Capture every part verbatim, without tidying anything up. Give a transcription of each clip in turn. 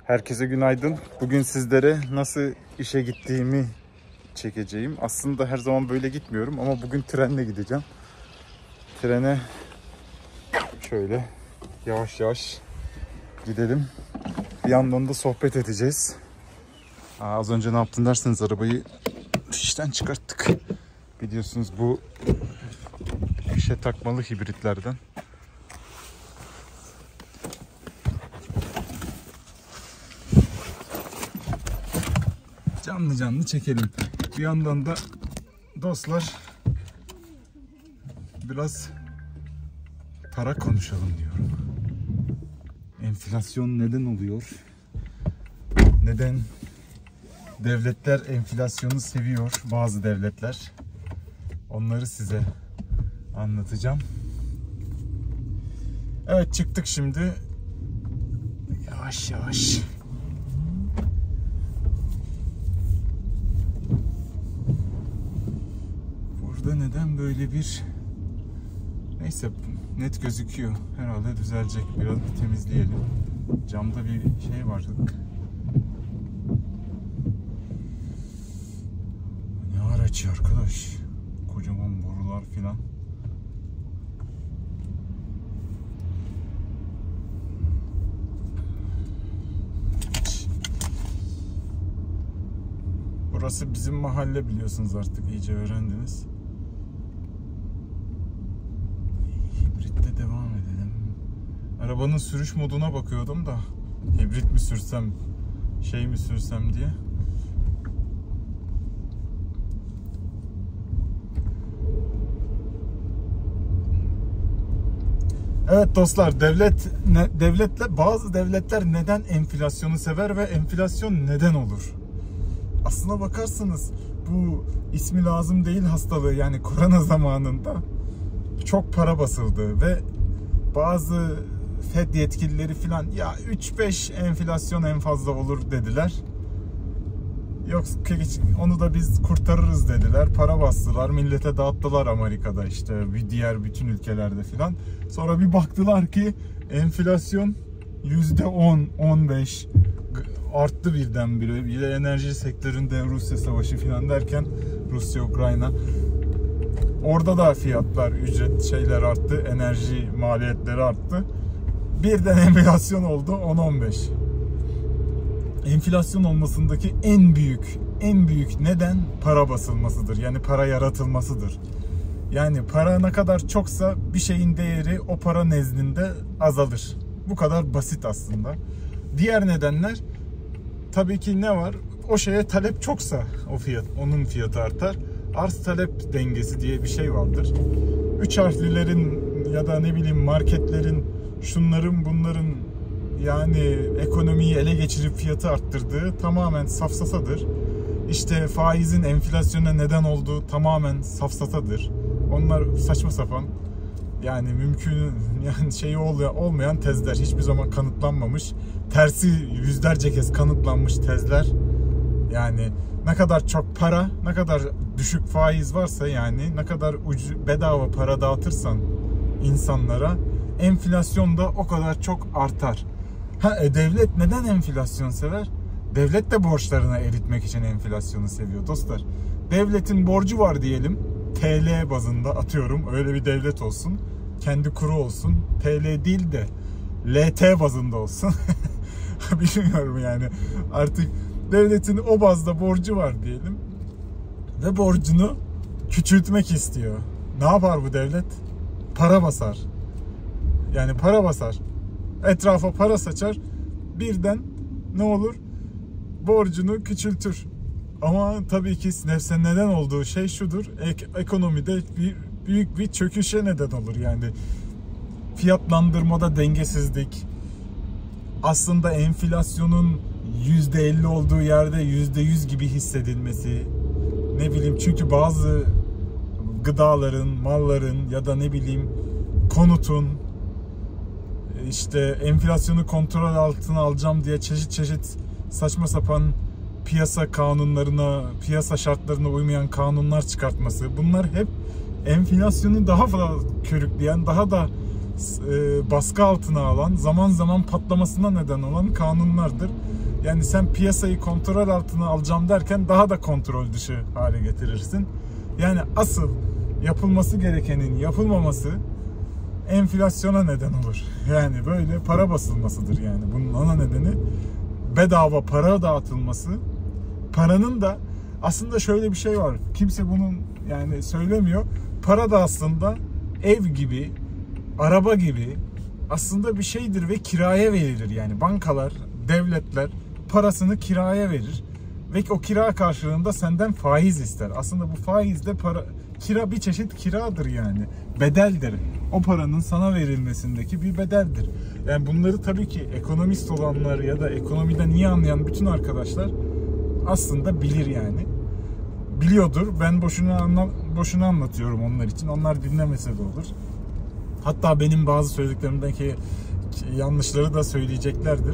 Herkese günaydın. Bugün sizlere nasıl işe gittiğimi çekeceğim. Aslında her zaman böyle gitmiyorum ama bugün trenle gideceğim. Trene şöyle yavaş yavaş gidelim. Bir yandan da sohbet edeceğiz. Aa, az önce ne yaptın derseniz arabayı işten çıkarttık. Biliyorsunuz bu işe takmalı hibritlerden. Canlı canlı çekelim. Bir yandan da dostlar biraz para konuşalım diyorum. Enflasyon neden oluyor? Neden devletler enflasyonu seviyor? Bazı devletler. Onları size anlatacağım. Evet, çıktık şimdi. Yavaş yavaş. Burada neden böyle bir... Neyse, net gözüküyor. Herhalde düzelecek. Biraz bir temizleyelim. Camda bir şey var. Ne araç ya arkadaş? Kocaman borular filan. Burası bizim mahalle, biliyorsunuz artık, iyice öğrendiniz. Hibritte devam edelim. Arabanın sürüş moduna bakıyordum da hibrit mi sürsem, şey mi sürsem diye. Evet dostlar, devlet ne, devletler bazı devletler neden enflasyonu sever ve enflasyon neden olur? Aslına bakarsanız bu ismi lazım değil hastalığı, yani korona zamanında çok para basıldı ve bazı Fed yetkilileri filan ya üç beş enflasyon en fazla olur dediler. Yok, onu da biz kurtarırız dediler. Para bastılar, millete dağıttılar Amerika'da, işte bir diğer bütün ülkelerde filan. Sonra bir baktılar ki enflasyon yüzde on on beş arttı birdenbire. Bir de enerji sektöründe Rusya savaşı filan derken, Rusya Ukrayna, orada da fiyatlar, ücret şeyler arttı, enerji maliyetleri arttı. Birden enflasyon oldu on on beş. Enflasyon olmasındaki en büyük en büyük neden para basılmasıdır. Yani para yaratılmasıdır. Yani para ne kadar çoksa bir şeyin değeri o para nezdinde azalır. Bu kadar basit aslında. Diğer nedenler tabii ki ne var? O şeye talep çoksa o fiyat, onun fiyatı artar. Arz talep dengesi diye bir şey vardır. Üç harflilerin ya da ne bileyim marketlerin, şunların bunların, yani ekonomiyi ele geçirip fiyatı arttırdığı tamamen safsatadır. İşte faizin enflasyona neden olduğu tamamen safsatadır. Onlar saçma sapan, yani mümkün, yani şeyi olmayan tezler, hiçbir zaman kanıtlanmamış. Tersi yüzlerce kez kanıtlanmış tezler. Yani ne kadar çok para, ne kadar düşük faiz varsa, yani ne kadar ucu, bedava para dağıtırsan insanlara, enflasyon da o kadar çok artar. Ha, e, devlet neden enflasyon sever? Devlet de borçlarını eritmek için enflasyonu seviyor dostlar. Devletin borcu var diyelim, T L bazında, atıyorum öyle bir devlet olsun, kendi kuru olsun, T L değil de L T bazında olsun. Bilmiyorum yani, artık devletin o bazda borcu var diyelim ve borcunu küçültmek istiyor. Ne yapar bu devlet? Para basar. Yani para basar. Etrafa para saçar. Birden ne olur? Borcunu küçültür. Ama tabii ki nefse neden olduğu şey şudur: Ek ekonomide bir, büyük bir çöküşe neden olur. Yani fiyatlandırmada dengesizlik. Aslında enflasyonun yüzde elli olduğu yerde yüzde yüz gibi hissedilmesi. Ne bileyim, çünkü bazı gıdaların, malların ya da ne bileyim konutun, işte enflasyonu kontrol altına alacağım diye çeşit çeşit saçma sapan piyasa kanunlarına, piyasa şartlarına uymayan kanunlar çıkartması. Bunlar hep enflasyonu daha fazla körükleyen, daha da e, baskı altına alan, zaman zaman patlamasına neden olan kanunlardır. Yani sen piyasayı kontrol altına alacağım derken daha da kontrol dışı hale getirirsin. Yani asıl yapılması gerekenin yapılmaması enflasyona neden olur. Yani böyle para basılmasıdır yani. Bunun ana nedeni bedava para dağıtılması. Paranın da aslında şöyle bir şey var. Kimse bunun yani söylemiyor. Para da aslında ev gibi, araba gibi aslında bir şeydir ve kiraya verilir. Yani bankalar, devletler parasını kiraya verir ve o kira karşılığında senden faiz ister. Aslında bu faiz de para, kira bir çeşit kiradır yani. Bedeldir. O paranın sana verilmesindeki bir bedeldir. Yani bunları tabii ki ekonomist olanlar ya da ekonomiden iyi anlayan bütün arkadaşlar aslında bilir yani. Biliyordur. Ben boşuna anla, boşuna anlatıyorum onlar için. Onlar dinlemese de olur. Hatta benim bazı söylediklerimdeki yanlışları da söyleyeceklerdir.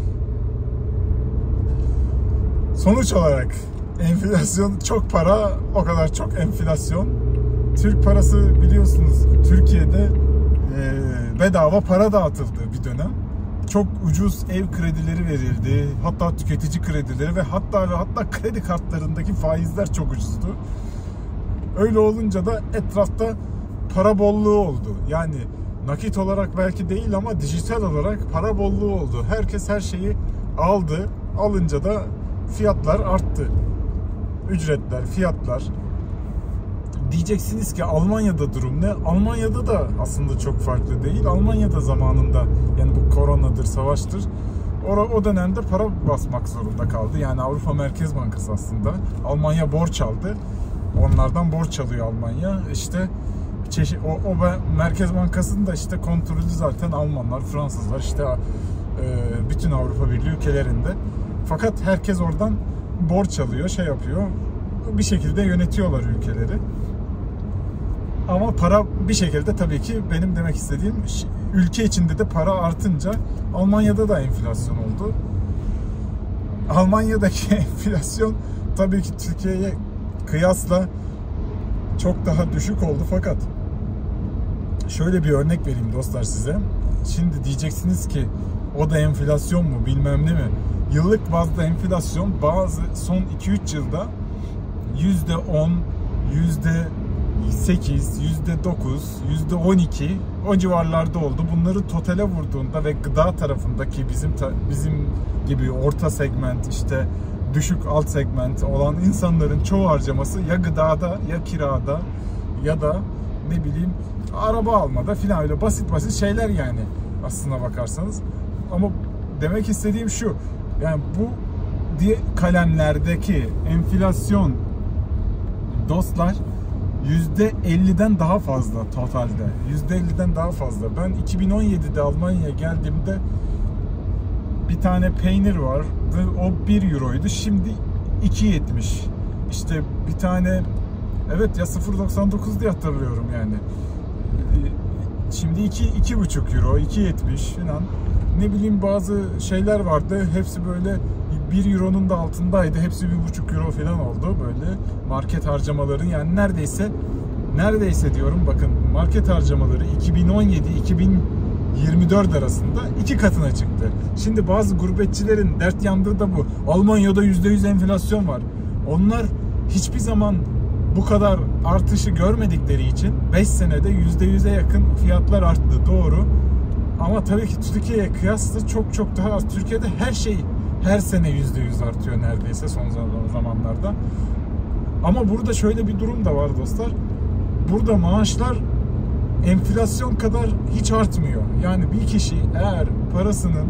Sonuç olarak enflasyon çok para, o kadar çok enflasyon. Türk parası biliyorsunuz Türkiye'de e, bedava para dağıtıldı bir dönem. Çok ucuz ev kredileri verildi. Hatta tüketici kredileri ve hatta ve hatta kredi kartlarındaki faizler çok ucuzdu. Öyle olunca da etrafta para bolluğu oldu. Yani nakit olarak belki değil ama dijital olarak para bolluğu oldu. Herkes her şeyi aldı. Alınca da fiyatlar arttı. Ücretler, fiyatlar. Diyeceksiniz ki Almanya'da durum ne? Almanya'da da aslında çok farklı değil. Almanya'da zamanında yani bu koronadır, savaştır. O, o dönemde para basmak zorunda kaldı. Yani Avrupa Merkez Bankası aslında. Almanya borç aldı. Onlardan borç alıyor Almanya. İşte çeşit, o, o Merkez Bankası'nın da işte kontrolü zaten Almanlar, Fransızlar, işte e, bütün Avrupa Birliği ülkelerinde. Fakat herkes oradan borç alıyor, şey yapıyor. Bir şekilde yönetiyorlar ülkeleri. Ama para bir şekilde tabii ki benim demek istediğim ülke içinde de para artınca Almanya'da da enflasyon oldu. Almanya'daki enflasyon tabii ki Türkiye'ye kıyasla çok daha düşük oldu fakat şöyle bir örnek vereyim dostlar size. Şimdi diyeceksiniz ki o da enflasyon mu bilmem ne mi? Yıllık bazda enflasyon bazı son iki üç yılda yüzde on, yüzde sekiz, yüzde dokuz, yüzde on iki o civarlarda oldu. Bunları totale vurduğunda ve gıda tarafındaki bizim bizim gibi orta segment, işte düşük alt segment olan insanların çoğu harcaması ya gıdada ya kirada ya da ne bileyim araba almada filan, öyle basit basit şeyler yani aslına bakarsanız. Ama demek istediğim şu, yani bu diye kalemlerdeki enflasyon dostlar yüzde elliden daha fazla totalde. yüzde elliden daha fazla. Ben iki bin on yedide Almanya'ya geldiğimde bir tane peynir var ve o bir euroydu. Şimdi iki yetmiş. İşte bir tane, evet ya sıfır doksan dokuz diye hatırlıyorum yani. Şimdi iki iki buçuk euro, iki yetmiş falan. Ne bileyim bazı şeyler vardı. Hepsi böyle bir euronun da altındaydı. Hepsi bir buçuk euro falan oldu böyle market harcamaların. Yani neredeyse neredeyse diyorum bakın, market harcamaları iki bin on yedi iki bin yirmi dört arasında iki katına çıktı. Şimdi bazı gurbetçilerin dert yandığı da bu. Almanya'da yüzde yüz enflasyon var. Onlar hiçbir zaman bu kadar artışı görmedikleri için beş senede yüzde yüze yakın fiyatlar arttı, doğru. Ama tabii ki Türkiye'ye kıyasla çok çok daha az. Türkiye'de her şey her sene yüzde yüz artıyor neredeyse son zamanlarda. Ama burada şöyle bir durum da var dostlar. Burada maaşlar enflasyon kadar hiç artmıyor. Yani bir kişi eğer parasının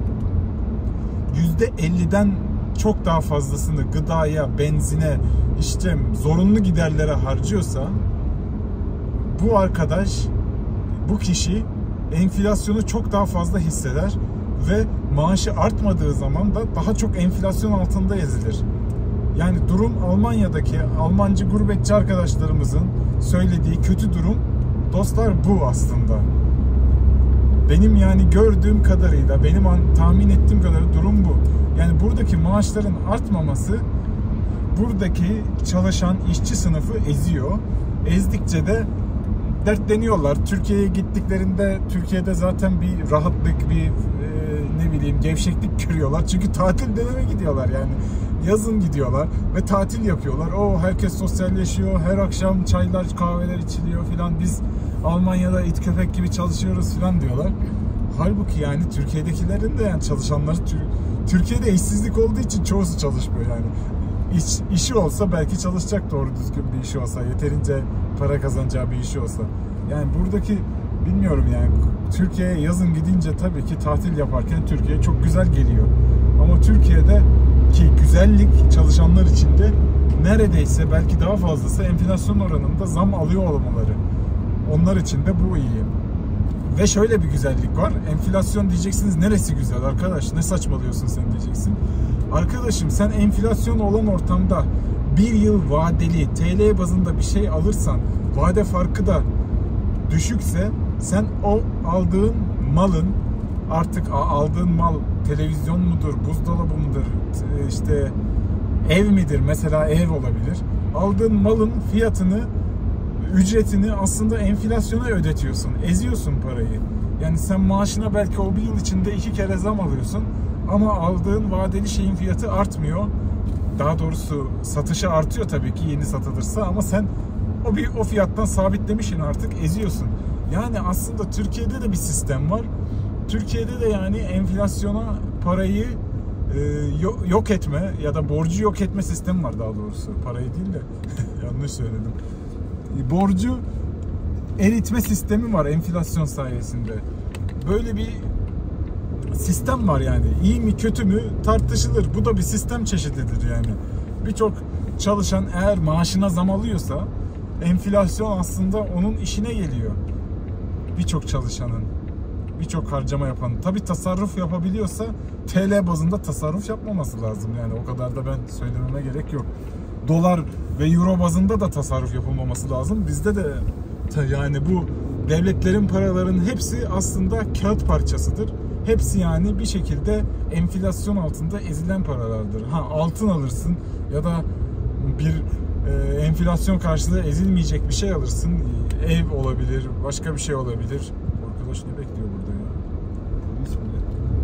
yüzde elliden çok daha fazlasını gıdaya, benzine, işte zorunlu giderlere harcıyorsa bu arkadaş, bu kişi enflasyonu çok daha fazla hisseder ve maaşı artmadığı zaman da daha çok enflasyon altında ezilir. Yani durum Almanya'daki Almancı gurbetçi arkadaşlarımızın söylediği kötü durum dostlar bu aslında. Benim yani gördüğüm kadarıyla, benim tahmin ettiğim kadarıyla durum bu. Yani buradaki maaşların artmaması buradaki çalışan işçi sınıfı eziyor. Ezdikçe de dertleniyorlar. Türkiye'ye gittiklerinde Türkiye'de zaten bir rahatlık, bir e, ne bileyim gevşeklik görüyorlar. Çünkü tatil dönemi gidiyorlar yani. Yazın gidiyorlar ve tatil yapıyorlar. O herkes sosyalleşiyor. Her akşam çaylar, kahveler içiliyor filan. Biz Almanya'da it köpek gibi çalışıyoruz filan diyorlar. Halbuki yani Türkiye'dekilerin de yani çalışanları Türkiye'de işsizlik olduğu için çoğusu çalışmıyor yani. İş, işi olsa belki çalışacak, doğru düzgün bir işi olsa, yeterince para kazanacağı bir işi olsa. Yani buradaki bilmiyorum yani Türkiye'ye yazın gidince tabii ki tatil yaparken Türkiye çok güzel geliyor. Ama Türkiye'de ki güzellik çalışanlar için de neredeyse belki daha fazlası enflasyon oranında zam alıyor olmaları. Onlar için de bu iyi. Ve şöyle bir güzellik var. Enflasyon diyeceksiniz, neresi güzel arkadaş? Ne saçmalıyorsun sen diyeceksin. Arkadaşım sen enflasyon olan ortamda bir yıl vadeli T L bazında bir şey alırsan, vade farkı da düşükse, sen o aldığın malın, artık aldığın mal televizyon mudur, buzdolabı mıdır, işte ev midir, mesela ev olabilir. Aldığın malın fiyatını, ücretini aslında enflasyona ödetiyorsun. Eziyorsun parayı. Yani sen maaşına belki o bir yıl içinde iki kere zam alıyorsun. Ama aldığın vadeli şeyin fiyatı artmıyor. Daha doğrusu satışı artıyor tabii ki yeni satılırsa, ama sen o bir o fiyattan sabitlemişsin, artık eziyorsun. Yani aslında Türkiye'de de bir sistem var. Türkiye'de de yani enflasyona parayı e, yok etme ya da borcu yok etme sistemi var daha doğrusu. Parayı değil de yanlış söyledim. Borcu eritme sistemi var enflasyon sayesinde. Böyle bir sistem var yani. İyi mi kötü mü tartışılır. Bu da bir sistem çeşididir yani. Birçok çalışan eğer maaşına zam alıyorsa enflasyon aslında onun işine geliyor. Birçok çalışanın, birçok harcama yapanın. Tabii tasarruf yapabiliyorsa T L bazında tasarruf yapmaması lazım. Yani o kadar da ben söylememe gerek yok. Dolar ve euro bazında da tasarruf yapılmaması lazım. Bizde de yani bu devletlerin paralarının hepsi aslında kağıt parçasıdır. Hepsi yani bir şekilde enflasyon altında ezilen paralardır. Ha, altın alırsın ya da bir e, enflasyon karşılığı ezilmeyecek bir şey alırsın. Ev olabilir, başka bir şey olabilir. Arkadaş ne bekliyor burada ya? Polis mi?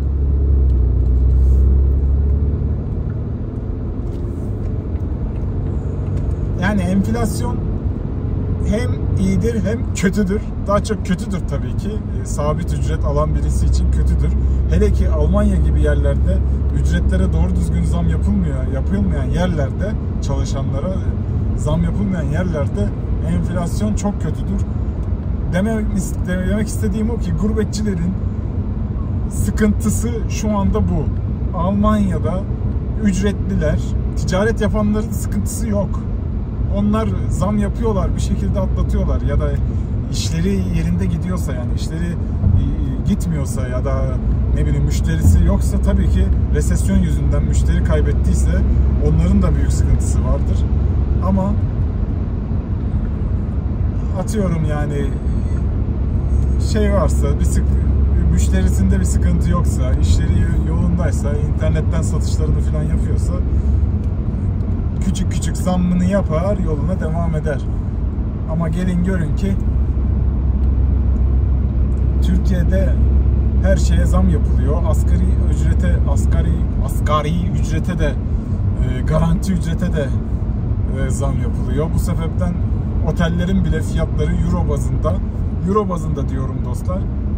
Yani enflasyon hem iyidir hem kötüdür. Daha çok kötüdür tabii ki. E, sabit ücret alan birisi için kötüdür. Hele ki Almanya gibi yerlerde ücretlere doğru düzgün zam yapılmıyor, yapılmayan yerlerde, çalışanlara zam yapılmayan yerlerde enflasyon çok kötüdür. Demek, demek istediğim o ki gurbetçilerin sıkıntısı şu anda bu. Almanya'da ücretliler, ticaret yapanların sıkıntısı yok. Onlar zam yapıyorlar, bir şekilde atlatıyorlar ya da işleri yerinde gidiyorsa, yani işleri gitmiyorsa ya da ne bileyim müşterisi yoksa, tabii ki resesyon yüzünden müşteri kaybettiyse onların da büyük sıkıntısı vardır. Ama atıyorum yani şey varsa, bir sık, müşterisinde bir sıkıntı yoksa, işleri yolundaysa, internetten satışlarını falan yapıyorsa küçük küçük zammını yapar, yoluna devam eder. Ama gelin görün ki Türkiye'de her şeye zam yapılıyor. Asgari ücrete, asgari asgari ücrete de, e, garanti ücrete de e, zam yapılıyor. Bu sebepten otellerin bile fiyatları euro bazında, euro bazında diyorum dostlar,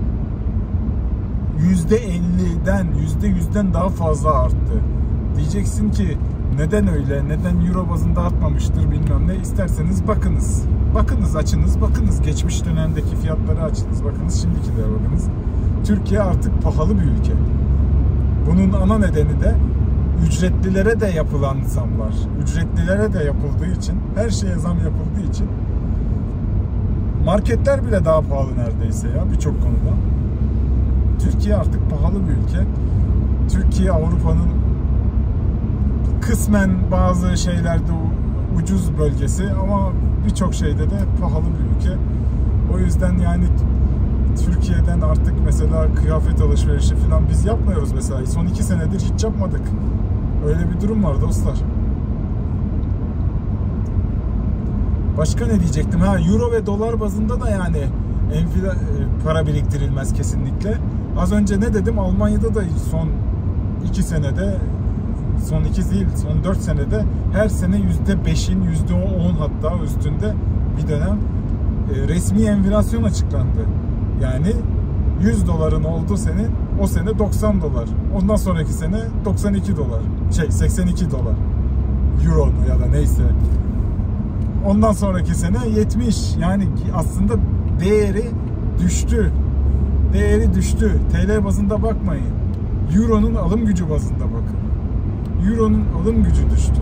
yüzde elliden, yüzde yüzden daha fazla arttı. Diyeceksin ki neden öyle, neden euro bazında artmamıştır bilmem ne. İsterseniz bakınız. Bakınız, açınız, bakınız. Geçmiş dönemdeki fiyatları açınız, bakınız. Şimdikilere bakınız. Türkiye artık pahalı bir ülke. Bunun ana nedeni de ücretlilere de yapılan zamlar. Ücretlilere de yapıldığı için, her şeye zam yapıldığı için marketler bile daha pahalı neredeyse ya birçok konuda. Türkiye artık pahalı bir ülke. Türkiye Avrupa'nın kısmen bazı şeylerde ucuz bölgesi ama birçok şeyde de pahalı bir ülke. O yüzden yani Türkiye'den artık mesela kıyafet alışverişi falan biz yapmıyoruz mesela. Son iki senedir hiç yapmadık. Öyle bir durum var dostlar. Başka ne diyecektim? Ha, euro ve dolar bazında da yani enfla, para biriktirilmez kesinlikle. Az önce ne dedim? Almanya'da da son iki senede, son iki değil, son dört senede her sene yüzde beşin, yüzde on hatta üstünde bir dönem e, resmi enflasyon açıklandı. Yani yüz doların olduğu sene, o sene doksan dolar. Ondan sonraki sene doksan iki dolar. Şey, seksen iki dolar. Euro ya da neyse. Ondan sonraki sene yetmiş. Yani aslında değeri düştü. Değeri düştü. T L bazında bakmayın. Euro'nun alım gücü bazında bakın. Euro'nun alım gücü düştü.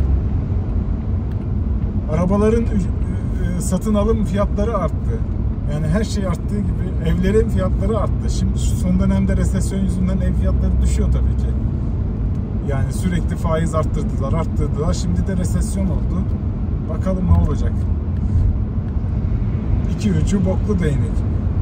Arabaların satın alım fiyatları arttı. Yani her şey arttığı gibi evlerin fiyatları arttı. Şimdi şu son dönemde resesyon yüzünden ev fiyatları düşüyor tabii ki. Yani sürekli faiz arttırdılar, arttırdılar. Şimdi de resesyon oldu. Bakalım ne olacak. İki ucu boklu değnek.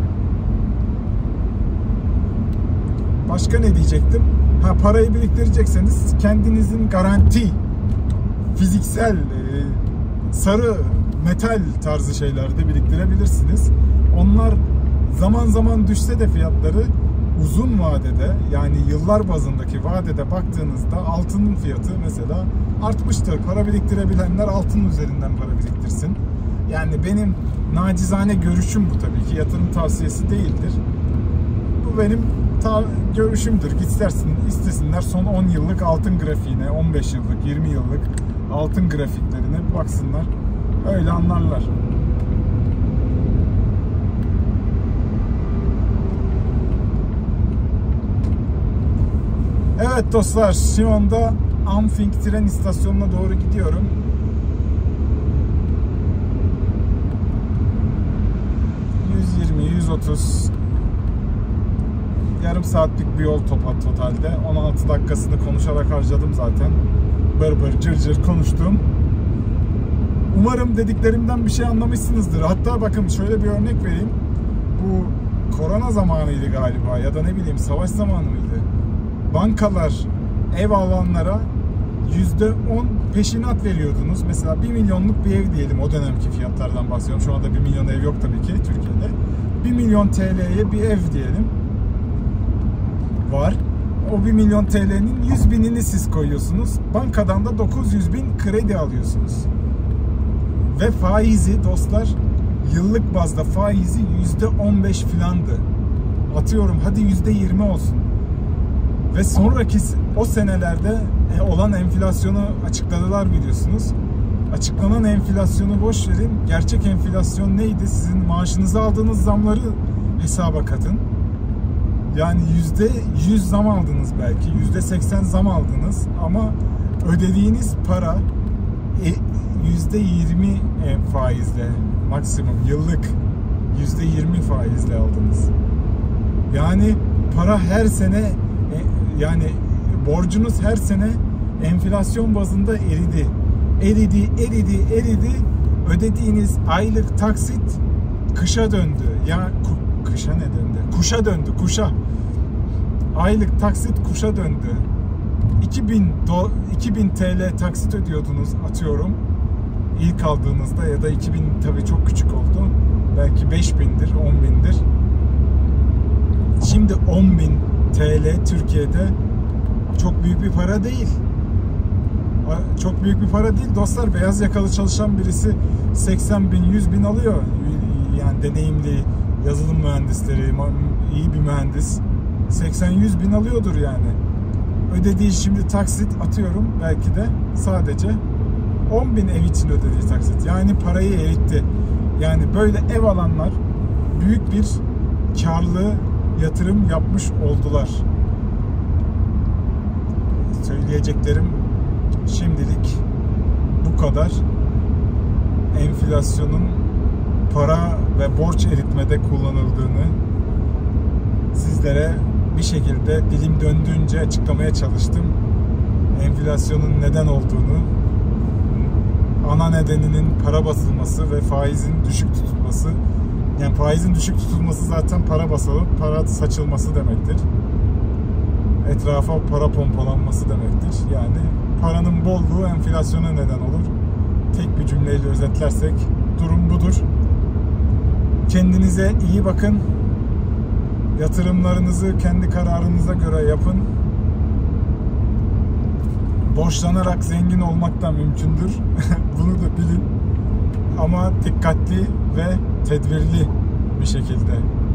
Başka ne diyecektim? Ha, parayı biriktirecekseniz kendinizin garanti, fiziksel, e, sarı metal tarzı şeylerde biriktirebilirsiniz. Onlar zaman zaman düşse de fiyatları uzun vadede, yani yıllar bazındaki vadede baktığınızda altının fiyatı mesela artmıştır. Para biriktirebilenler altın üzerinden para biriktirsin. Yani benim nacizane görüşüm bu tabii ki. Yatırım tavsiyesi değildir. Bu benim ta görüşümdür. Gitsin istesinler son on yıllık altın grafiğine, on beş yıllık, yirmi yıllık altın grafiklerine baksınlar. Öyle anlarlar. Evet dostlar, şu anda Amfing tren istasyonuna doğru gidiyorum. yüz yirmi yüz otuz yarım saatlik bir yol topa totalde. on altı dakikasını konuşarak harcadım zaten. Bır bır cır cır konuştum. Umarım dediklerimden bir şey anlamışsınızdır. Hatta bakın şöyle bir örnek vereyim. Bu korona zamanıydı galiba ya da ne bileyim savaş zamanı mıydı? Bankalar ev alanlara yüzde on peşinat veriyordunuz. Mesela bir milyonluk bir ev diyelim, o dönemki fiyatlardan bahsediyorum. Şu anda bir milyon ev yok tabii ki Türkiye'de. bir milyon T L'ye bir ev diyelim var. O bir milyon T L'nin yüz binini siz koyuyorsunuz. Bankadan da dokuz yüz bin kredi alıyorsunuz. Ve faizi dostlar, yıllık bazda faizi yüzde on beş filandı. Atıyorum hadi yüzde yirmi olsun. Ve sonraki o senelerde olan enflasyonu açıkladılar biliyorsunuz. Açıklanan enflasyonu boş verin. Gerçek enflasyon neydi? Sizin maaşınıza aldığınız zamları hesaba katın. Yani yüzde yüz zam aldınız belki. Yüzde seksen zam aldınız. Ama ödediğiniz para yüzde yirmi faizle maksimum yıllık yüzde yirmi faizle aldınız. Yani para her sene, yani borcunuz her sene enflasyon bazında eridi. Eridi, eridi, eridi. Ödediğiniz aylık taksit kışa döndü. Ya kışa ne döndü? Kuşa döndü, kuşa. Aylık taksit kuşa döndü. iki bin T L taksit ödüyordunuz atıyorum. İlk aldığınızda ya da iki bin tabii çok küçük oldu. Belki beş bindir, on bindir. Şimdi on bin T L Türkiye'de çok büyük bir para değil. Çok büyük bir para değil dostlar. Beyaz yakalı çalışan birisi seksen bin, yüz bin alıyor. Yani deneyimli yazılım mühendisleri, iyi bir mühendis seksen yüz bin alıyordur yani. Ödediği şimdi taksit atıyorum belki de sadece on bin ev için ödediği taksit. Yani parayı eritti. Yani böyle ev alanlar büyük bir karlı yatırım yapmış oldular. Söyleyeceklerim şimdilik bu kadar. Enflasyonun para ve borç eritmede kullanıldığını sizlere bir şekilde dilim döndüğünce açıklamaya çalıştım. Enflasyonun neden olduğunu, ana nedeninin para basılması ve faizin düşük tutulması. Yani faizin düşük tutulması zaten para basılıp para saçılması demektir. Etrafa para pompalanması demektir. Yani paranın bolluğu enflasyona neden olur. tek bir cümleyle özetlersek durum budur. Kendinize iyi bakın. Yatırımlarınızı kendi kararınıza göre yapın. Borçlanarak zengin olmak da mümkündür. Bunu da bilin. Ama dikkatli ve tedbirli bir şekilde.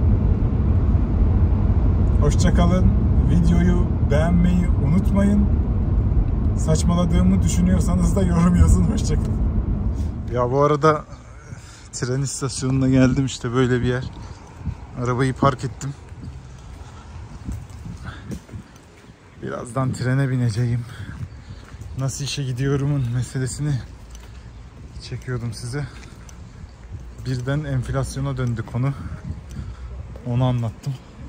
Hoşça kalın. Videoyu beğenmeyi unutmayın. Saçmaladığımı düşünüyorsanız da yorum yazın. Hoşça kalın. Ya bu arada tren istasyonuna geldim, işte böyle bir yer. Arabayı park ettim. Birazdan trene bineceğim. Nasıl işe gidiyorumun meselesini çekiyordum size. Birden enflasyona döndü konu. Onu anlattım.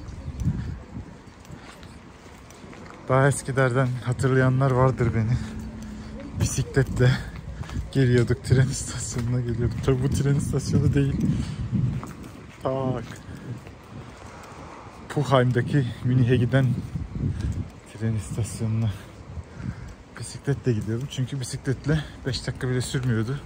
Daha eskilerden hatırlayanlar vardır beni. Bisikletle geliyorduk, tren istasyonuna geliyorduk. Tabii bu tren istasyonu değil. Tak. Puchheim'daki Münih'e giden tren istasyonuna bisikletle gidiyordum. Çünkü bisikletle beş dakika bile sürmüyordu.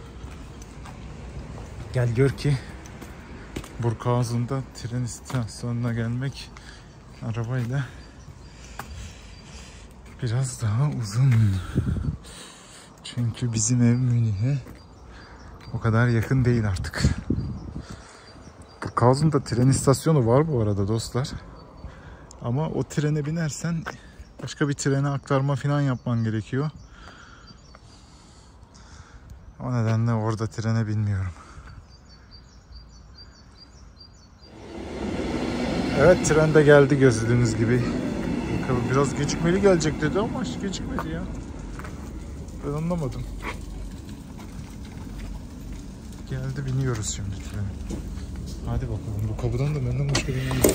Gel gör ki Burghausen'da tren istasyonuna gelmek arabayla biraz daha uzun. Çünkü bizim ev Münih'e o kadar yakın değil artık. Burghausen'da tren istasyonu var bu arada dostlar. Ama o trene binersen başka bir trene aktarma falan yapman gerekiyor. O nedenle orada trene binmiyorum. Evet, tren de geldi gördüğünüz gibi. Bakalım, biraz gecikmeli gelecek dedi ama hiç gecikmedi ya. Ben anlamadım. Geldi, biniyoruz şimdi trene. Hadi bakalım, bu kapıdan da benden başka bir yer yok.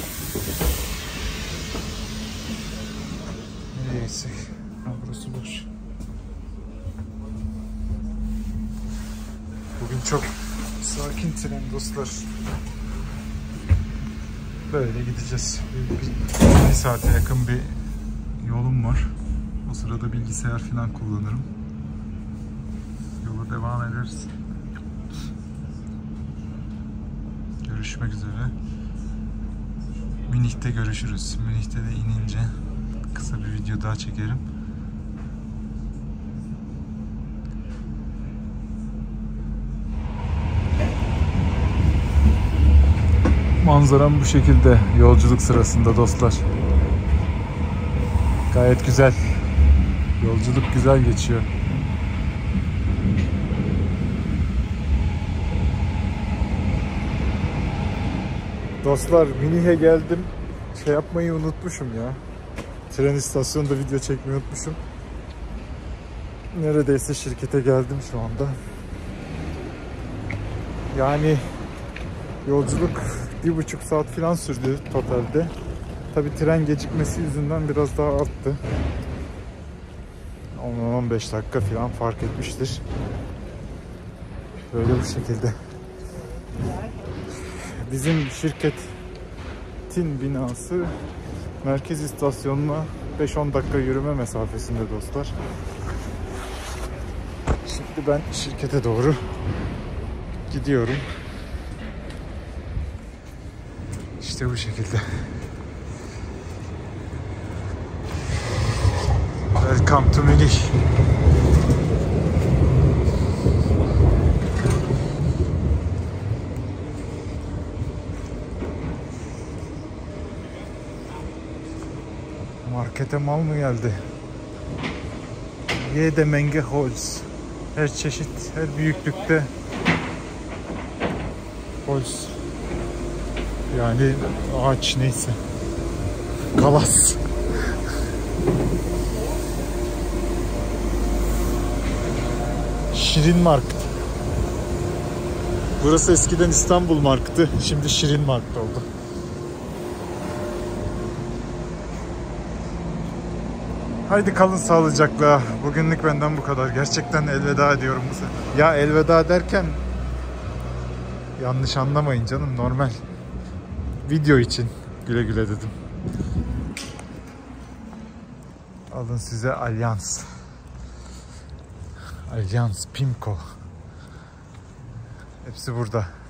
Nereye gitsek? Ha, burası boş. Bugün çok sakin tren dostlar. Böyle gideceğiz. Bir, bir, bir saate yakın bir yolum var. O sırada bilgisayar falan kullanırım. Yola devam ederiz. Görüşmek üzere. Münih'te görüşürüz. Münih'te de inince kısa bir video daha çekerim. Manzaram bu şekilde yolculuk sırasında dostlar. Gayet güzel. Yolculuk güzel geçiyor. Dostlar, Münih'e geldim. Şey yapmayı unutmuşum ya. Tren istasyonunda video çekmeyi unutmuşum. Neredeyse şirkete geldim şu anda. Yani yolculuk bir buçuk saat falan sürdü totalde. Tabi tren gecikmesi yüzünden biraz daha arttı. on on beş dakika falan fark etmiştir. Böyle bu şekilde. Bizim şirketin binası merkez istasyonuna beş on dakika yürüme mesafesinde dostlar. Şimdi ben şirkete doğru gidiyorum. İşte bu şekilde. Welcome to Münih. Markete mal mı geldi? Jede Menge Holz. Her çeşit, her büyüklükte Holz. Yani ağaç, neyse. Kalas. Şirin Markt. Burası eskiden İstanbul Markt'tı. Şimdi Şirin Markt oldu. Haydi kalın sağlıcakla. Bugünlük benden bu kadar. Gerçekten elveda ediyorum bu sefer. Ya elveda derken yanlış anlamayın canım, normal. Video için güle güle dedim. Alın size Allianz. Allianz Pimco. Hepsi burada.